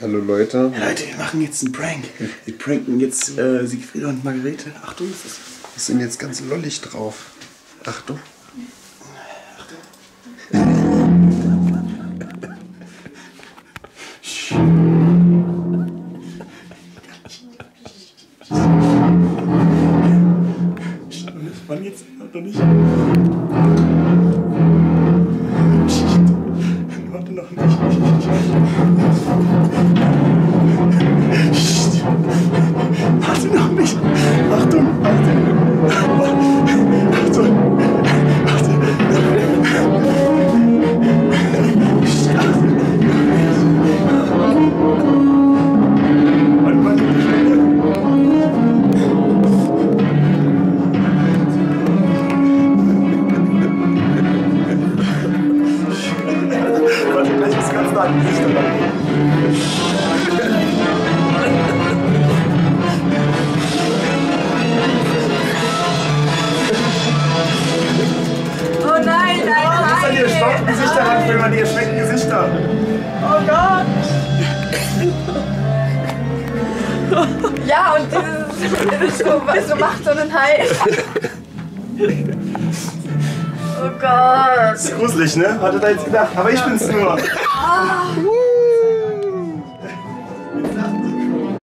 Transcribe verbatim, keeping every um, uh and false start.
Hallo Leute. Ja, Leute, wir machen jetzt einen Prank. Wir pranken jetzt äh, Siegfried und Margarete. Achtung, ist das? Wir sind jetzt ganz lollig drauf. Achtung. Achtung. Wann jetzt? Noch nicht. Warte noch nicht. Warte noch nicht. Achtung, Achtung. Achtung. Achtung. Warte, warte. Warte, gleich ist ganz nah an Gesicht dabei. Oh nein, nein, nein! Was an ihr staubt Gesichter ran, wenn man die erschreckten Gesichter. Oh Gott! Ja, und dieses, dieses so, weißt du, macht so einen Hai. Oh Gott! Das ist gruselig, ne? Hatte da jetzt gedacht. Aber ich bin's nur. Ah.